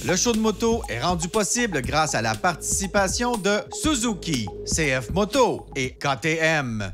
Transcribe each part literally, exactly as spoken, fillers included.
Le show de moto est rendu possible grâce à la participation de Suzuki, C F Moto et K T M.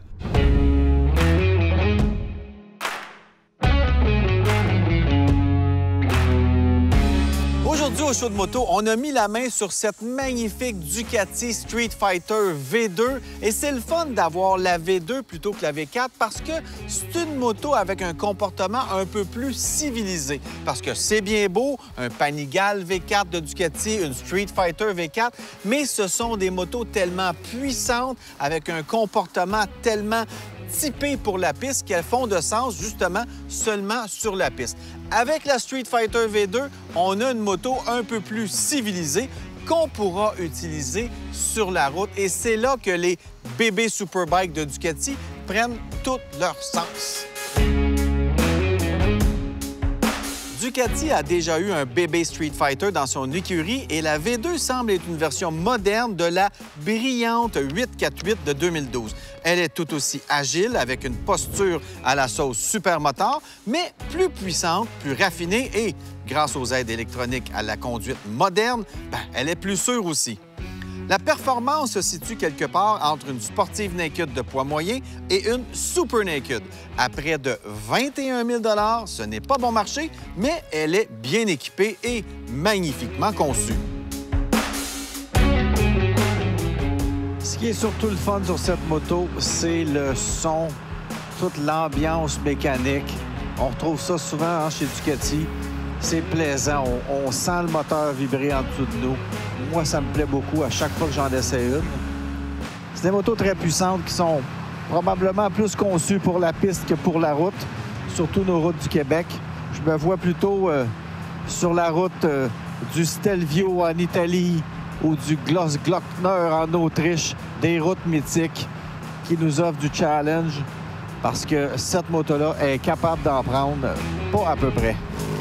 Aujourd'hui, au show de moto, on a mis la main sur cette magnifique Ducati Street Fighter V deux et c'est le fun d'avoir la V deux plutôt que la V quatre parce que c'est une moto avec un comportement un peu plus civilisé. Parce que c'est bien beau, un Panigale V quatre de Ducati, une Street Fighter V quatre, mais ce sont des motos tellement puissantes avec un comportement tellement typées pour la piste qu'elles font de sens justement seulement sur la piste. Avec la Street Fighter V deux, on a une moto un peu plus civilisée qu'on pourra utiliser sur la route et c'est là que les bébés Superbike de Ducati prennent tout leur sens. Ducati a déjà eu un bébé Street Fighter dans son écurie et la V deux semble être une version moderne de la brillante huit cent quarante-huit de deux mille douze. Elle est tout aussi agile avec une posture à la sauce supermoteur, mais plus puissante, plus raffinée et, grâce aux aides électroniques à la conduite moderne, ben, elle est plus sûre aussi. La performance se situe quelque part entre une sportive naked de poids moyen et une super naked. À près de vingt et un mille dollars, ce n'est pas bon marché, mais elle est bien équipée et magnifiquement conçue. Ce qui est surtout le fun sur cette moto, c'est le son, toute l'ambiance mécanique. On retrouve ça souvent hein, chez Ducati. C'est plaisant. On, on sent le moteur vibrer en dessous de nous. Moi, ça me plaît beaucoup à chaque fois que j'en essaie une. C'est des motos très puissantes qui sont probablement plus conçues pour la piste que pour la route, surtout nos routes du Québec. Je me vois plutôt euh, sur la route euh, du Stelvio en Italie ou du Grossglockner en Autriche, des routes mythiques qui nous offrent du challenge parce que cette moto-là est capable d'en prendre pas à peu près.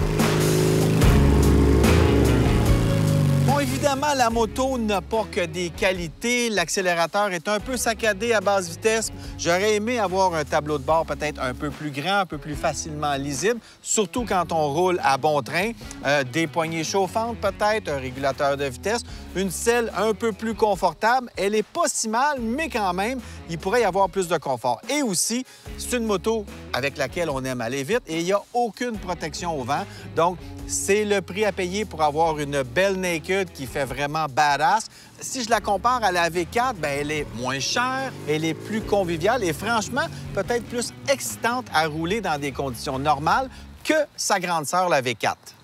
Bon, évidemment, la moto n'a pas que des qualités. L'accélérateur est un peu saccadé à basse vitesse. J'aurais aimé avoir un tableau de bord peut-être un peu plus grand, un peu plus facilement lisible, surtout quand on roule à bon train. Euh, des poignées chauffantes peut-être, un régulateur de vitesse, une selle un peu plus confortable. Elle est pas si mal, mais quand même, il pourrait y avoir plus de confort. Et aussi, c'est une moto avec laquelle on aime aller vite et il n'y a aucune protection au vent. Donc, c'est le prix à payer pour avoir une belle naked qui fait vraiment badass. Si je la compare à la V quatre, bien, elle est moins chère, elle est plus conviviale et franchement, peut-être plus excitante à rouler dans des conditions normales que sa grande sœur, la V quatre.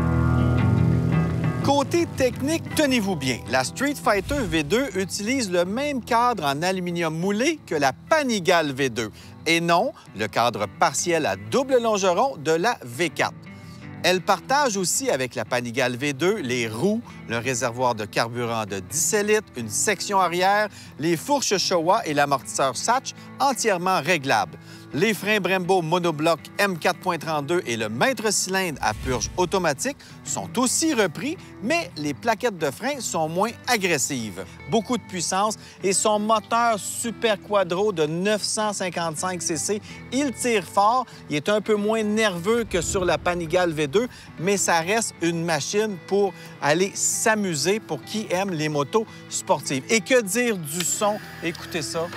Côté technique, tenez-vous bien, la Street Fighter V deux utilise le même cadre en aluminium moulé que la Panigale V deux et non le cadre partiel à double longeron de la V quatre. Elle partage aussi avec la Panigale V deux les roues, le réservoir de carburant de dix-sept litres, une section arrière, les fourches Showa et l'amortisseur Satch entièrement réglables. Les freins Brembo monobloc M quatre point trente-deux et le maître cylindre à purge automatique sont aussi repris, mais les plaquettes de frein sont moins agressives. Beaucoup de puissance et son moteur Super Quadro de neuf cent cinquante-cinq cc, il tire fort, il est un peu moins nerveux que sur la Panigale V deux, mais ça reste une machine pour aller s'amuser pour qui aime les motos sportives. Et que dire du son? Écoutez ça.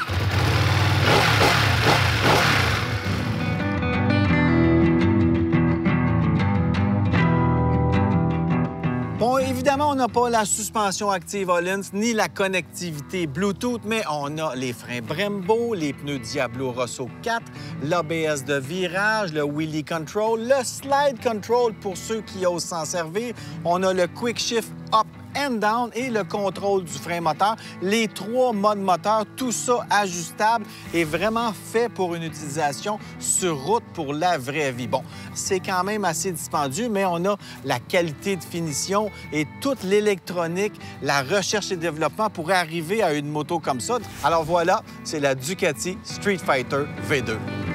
Bon, évidemment, on n'a pas la suspension active Öhlins ni la connectivité Bluetooth, mais on a les freins Brembo, les pneus Diablo Rosso quatre, l'A B S de virage, le Wheelie Control, le Slide Control pour ceux qui osent s'en servir. On a le Quick Shift Up and down et le contrôle du frein moteur. Les trois modes moteur, tout ça ajustable et vraiment fait pour une utilisation sur route pour la vraie vie. Bon, c'est quand même assez dispendieux, mais on a la qualité de finition et toute l'électronique, la recherche et développement pour arriver à une moto comme ça. Alors voilà, c'est la Ducati Street Fighter V deux.